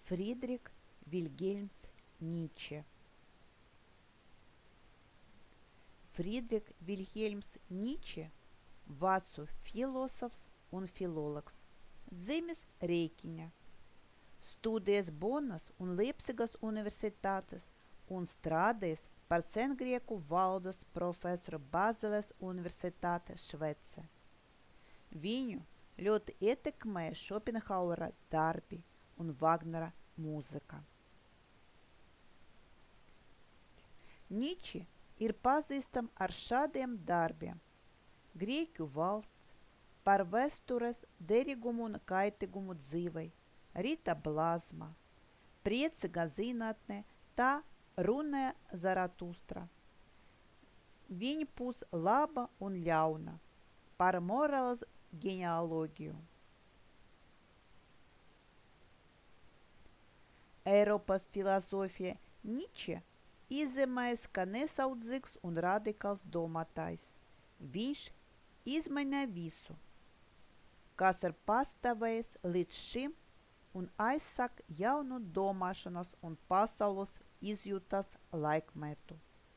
Friedrich Wilhelms Nietzsche. Friedrich Wilhelms Nietzsche vācu filosofs un filologs, dzimis Rēķiņā, studējis Bonas un Leipzigas universitātes un strādājis par sengrieku valodas profesoru Bāzeles universitāte Šveice. Viņu ļoti ietekmēja Šopenhauera darbi un Vagnera mūzika. Nietzsche ir pazīstams ar šādiem darbiem: Grieķu valsts, par vēstures derīgumu un kaitīgumu dzīvei, Rīta blāzma, Priecīga zinātne, tā runāja Zaratustra, viņa pus laba un ļauna, par morāles ģenealoģiju. Eiropas filozofija Nietzsche izzīmējas kā nesaudzīgs un radikāls domātājs. Viņš izmainīja visu, kas ir pastāvējis līdz šim, un aizsāk jaunu domāšanas un pasaules izjūtas laikmetu.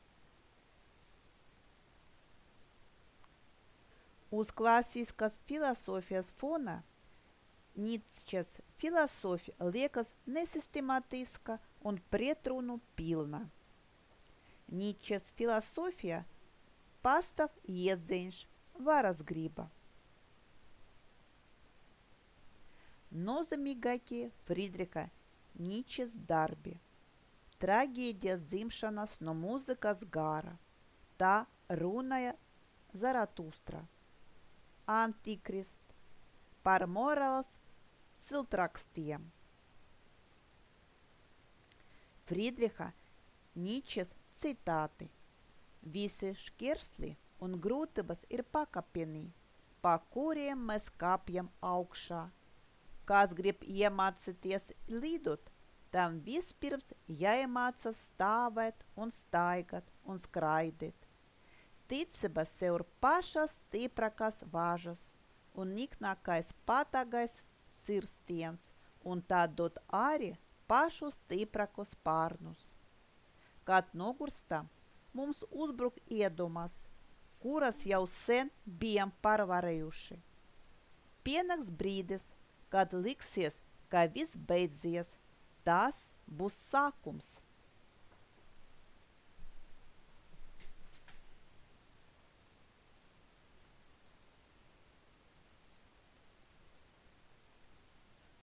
Uz klasiskas filosofijas fona Nietzsches filosofija liekas nesistemātiska un pretrunu pilna. Nietzsches filosofija pastāv jēdziens varas griba. Nozīmīgākie Friedricha Nietzsches darbi: Traģēdijas dzimšanas no mūzikas gara, tā runāja Zaratustra, Antikrist, par morāles ciltrakstiem. Friedricha Nietzsches citāti: Visi šķērsli un grūtības ir pakāpieni, pa kuriem mēs kāpjam augšā. Kas grib iemācīties lidot, tam vispirms jāiemācās stāvēt un staigāt un skraidīt. Ticība sev ir pašas stiprākās vāžas un niknākais patāgais cirstiens, un tā dod arī pašus stiprākos spārnus. Kad nogurstam, mums uzbruk iedomas, kuras jau sen bijām pārvarējuši. Pienāks brīdis, kad liksies, ka viss beidzies, tas būs sākums.